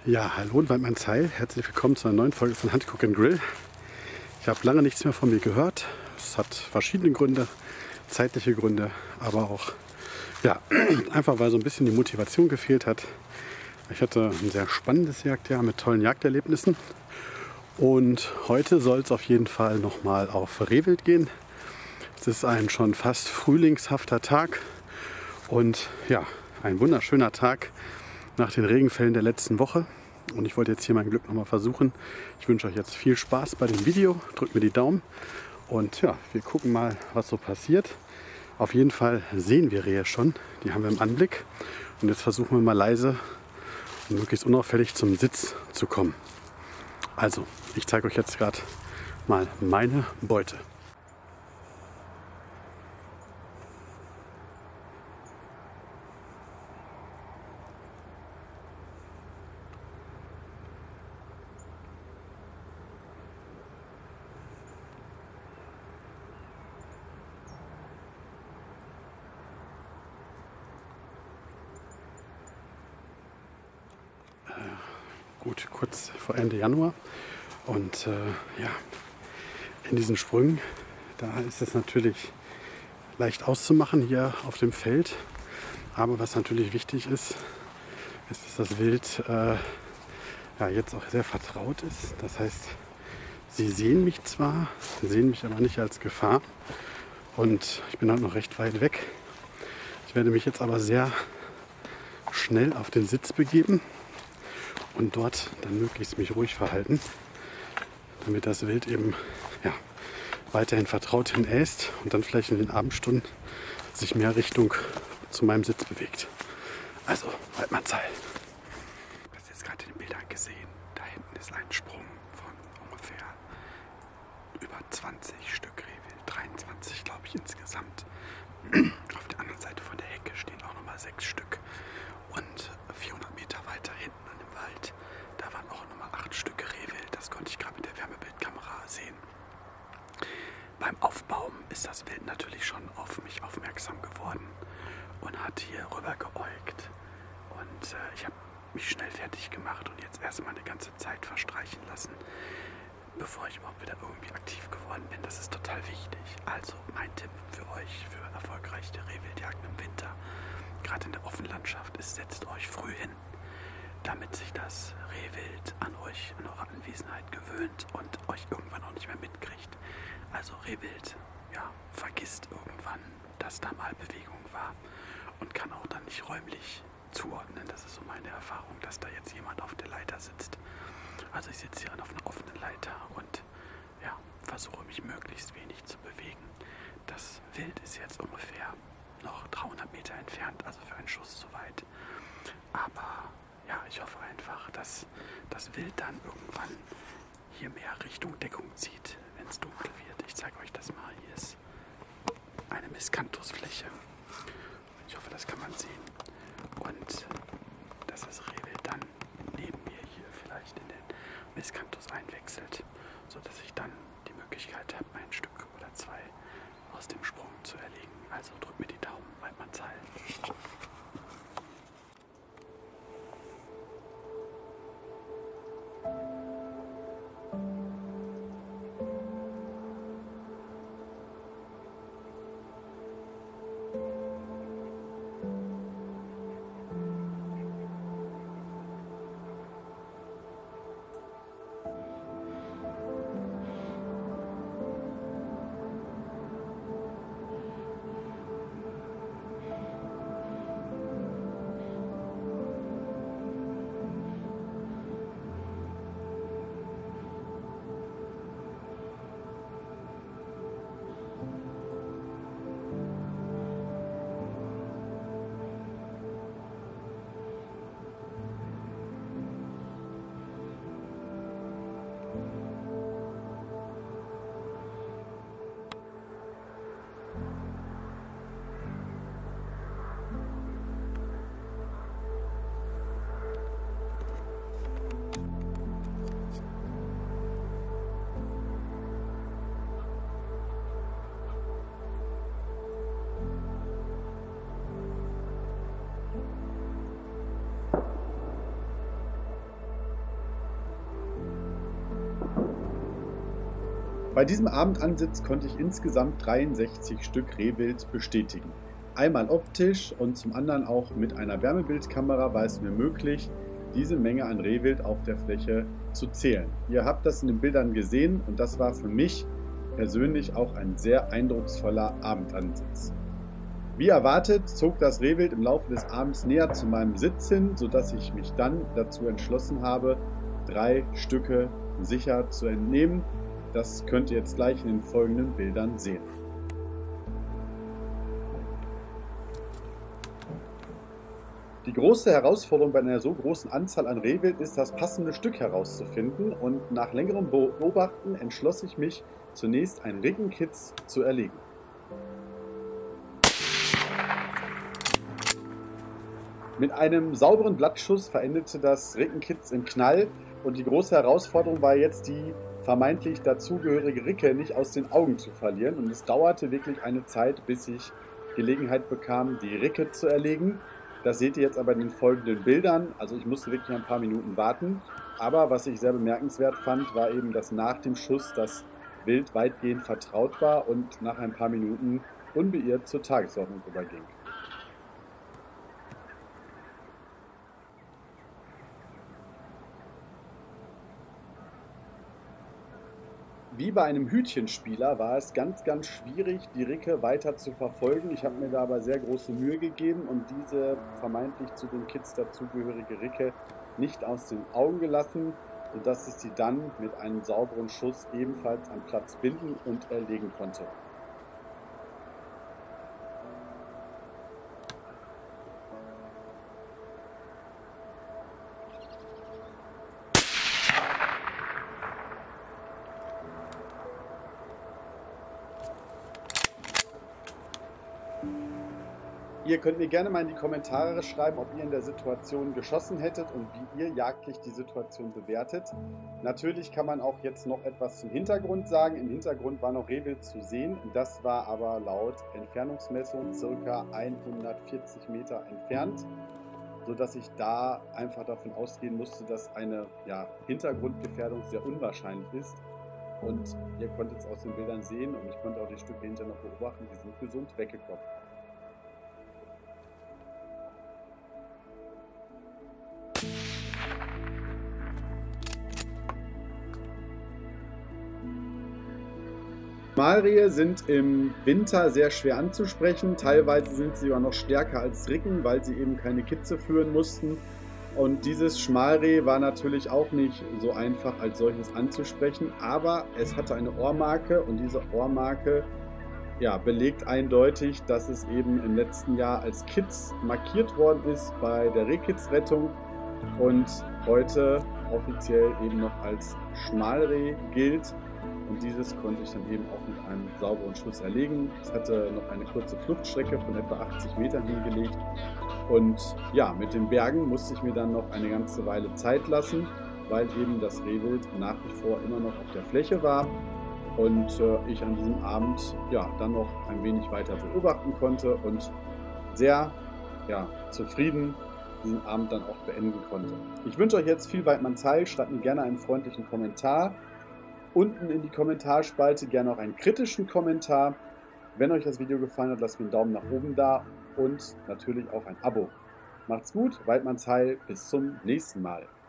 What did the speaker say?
Ja, hallo und mein Zeil. Herzlich willkommen zu einer neuen Folge von Hunt Cook Grill. Ich habe lange nichts mehr von mir gehört. Es hat verschiedene Gründe, zeitliche Gründe, aber auch ja, einfach weil so ein bisschen die Motivation gefehlt hat. Ich hatte ein sehr spannendes Jagdjahr mit tollen Jagderlebnissen. Und heute soll es auf jeden Fall nochmal auf Rehwild gehen. Es ist ein schon fast frühlingshafter Tag und ja, ein wunderschöner Tag nach den Regenfällen der letzten Woche. Und ich wollte jetzt hier mein Glück nochmal versuchen. Ich wünsche euch jetzt viel Spaß bei dem Video. Drückt mir die Daumen. Und ja, wir gucken mal, was so passiert. Auf jeden Fall sehen wir Rehe schon. Die haben wir im Anblick. Und jetzt versuchen wir mal leise und möglichst unauffällig zum Sitz zu kommen. Also, ich zeige euch jetzt gerade mal meine Beute. Gut, kurz vor Ende Januar. Und ja, in diesen Sprüngen, da ist es natürlich leicht auszumachen hier auf dem Feld. Aber was natürlich wichtig ist, ist, dass das Wild ja, jetzt auch sehr vertraut ist. Das heißt, sie sehen mich zwar, sehen mich aber nicht als Gefahr. Und ich bin halt noch recht weit weg. Ich werde mich jetzt aber sehr schnell auf den Sitz begeben und dort dann möglichst mich ruhig verhalten, damit das Wild eben ja, weiterhin vertraut hinäst und dann vielleicht in den Abendstunden sich mehr Richtung zu meinem Sitz bewegt. Also, Waldmannsheil. Das ist jetzt gerade in den Bildern gesehen. Da hinten ist ein Sprung von ungefähr über 20 Stück Rehwild, 23 glaube ich insgesamt. Auf der anderen Seite von der Hecke stehen auch nochmal 6 Stück. Und 400 Meter weiter hinten an dem Wald, da waren auch nochmal 8 Stück Rehwild. Das konnte ich gerade mit der Wärmebildkamera sehen. Beim Aufbauen ist das Wild natürlich schon auf mich aufmerksam geworden und hat hier rüber geäugt. Und ich habe mich schnell fertig gemacht und jetzt erstmal eine ganze Zeit verstreichen lassen, bevor ich überhaupt wieder irgendwie aktiv geworden bin. Das ist total wichtig. Also mein Tipp für euch, für erfolgreiche Rehwildjagden im Winter, gerade in der offenen Landschaft, ist, setzt euch früh hin, damit sich das Rehwild an euch, an eure Anwesenheit gewöhnt und euch irgendwann auch nicht mehr mitkriegt. Also Rehwild, ja, vergisst irgendwann, dass da mal Bewegung war und kann auch dann nicht räumlich zuordnen. Das ist so meine Erfahrung, dass da jetzt jemand auf der Leiter sitzt. Also ich sitze hier auf einer offenen Leiter und ja, versuche mich möglichst wenig zu bewegen. Das Wild ist jetzt ungefähr noch 300 Meter entfernt, also für einen Schuss zu weit. Aber ja, ich hoffe einfach, dass das Wild dann irgendwann hier mehr Richtung Deckung zieht, wenn es dunkel wird. Ich zeige euch das mal. Hier ist eine Miscanthusfläche. Ich hoffe, das kann man sehen. Und dass das Rehwild dann neben mir hier vielleicht in den Miscanthus einwechselt, sodass ich dann die Möglichkeit habe, ein Stück oder 2 aus dem Sprung zu erlegen. Also drückt mir die Daumen, Waldmannsheil. Bei diesem Abendansitz konnte ich insgesamt 63 Stück Rehwild bestätigen. Einmal optisch und zum anderen auch mit einer Wärmebildkamera war es mir möglich, diese Menge an Rehwild auf der Fläche zu zählen. Ihr habt das in den Bildern gesehen und das war für mich persönlich auch ein sehr eindrucksvoller Abendansitz. Wie erwartet zog das Rehwild im Laufe des Abends näher zu meinem Sitz hin, sodass ich mich dann dazu entschlossen habe, 3 Stücke sicher zu entnehmen. Das könnt ihr jetzt gleich in den folgenden Bildern sehen. Die große Herausforderung bei einer so großen Anzahl an Rehwild ist, das passende Stück herauszufinden, und nach längerem Beobachten entschloss ich mich, zunächst einen Rickenkitz zu erlegen. Mit einem sauberen Blattschuss verendete das Rickenkitz im Knall, und die große Herausforderung war jetzt, die vermeintlich dazugehörige Ricke nicht aus den Augen zu verlieren, und es dauerte wirklich eine Zeit, bis ich Gelegenheit bekam, die Ricke zu erlegen. Das seht ihr jetzt aber in den folgenden Bildern. Also ich musste wirklich ein paar Minuten warten. Aber was ich sehr bemerkenswert fand, war eben, dass nach dem Schuss das Wild weitgehend vertraut war und nach ein paar Minuten unbeirrt zur Tagesordnung überging. Wie bei einem Hütchenspieler war es ganz schwierig, die Ricke weiter zu verfolgen. Ich habe mir da aber sehr große Mühe gegeben und diese vermeintlich zu den Kitz dazugehörige Ricke nicht aus den Augen gelassen, sodass ich sie dann mit einem sauberen Schuss ebenfalls am Platz binden und erlegen konnte. Ihr könnt mir gerne mal in die Kommentare schreiben, ob ihr in der Situation geschossen hättet und wie ihr jagdlich die Situation bewertet. Natürlich kann man auch jetzt noch etwas zum Hintergrund sagen. Im Hintergrund war noch Rehwild zu sehen. Das war aber laut Entfernungsmessung ca. 140 Meter entfernt, sodass ich da einfach davon ausgehen musste, dass eine Hintergrundgefährdung sehr unwahrscheinlich ist. Und ihr konntet es aus den Bildern sehen und ich konnte auch die Stücke hinterher noch beobachten, die sind gesund weggekommen. Schmalrehe sind im Winter sehr schwer anzusprechen, teilweise sind sie aber noch stärker als Ricken, weil sie eben keine Kitze führen mussten. Und dieses Schmalreh war natürlich auch nicht so einfach als solches anzusprechen, aber es hatte eine Ohrmarke und diese Ohrmarke belegt eindeutig, dass es eben im letzten Jahr als Kitz markiert worden ist bei der Rehkitzrettung und heute offiziell eben noch als Schmalreh gilt. Und dieses konnte ich dann eben auch mit einem sauberen Schuss erlegen. Es hatte noch eine kurze Fluchtstrecke von etwa 80 Metern hingelegt. Und ja, mit den Bergen musste ich mir dann noch eine ganze Weile Zeit lassen, weil eben das Rehwild nach wie vor immer noch auf der Fläche war. Und ich an diesem Abend dann noch ein wenig weiter beobachten konnte und sehr zufrieden diesen Abend dann auch beenden konnte. Ich wünsche euch jetzt viel Weidmannsheil. Schreibt mir gerne einen freundlichen Kommentar. Unten in die Kommentarspalte gerne auch einen kritischen Kommentar. Wenn euch das Video gefallen hat, lasst mir einen Daumen nach oben da und natürlich auch ein Abo. Macht's gut, Weidmannsheil, bis zum nächsten Mal.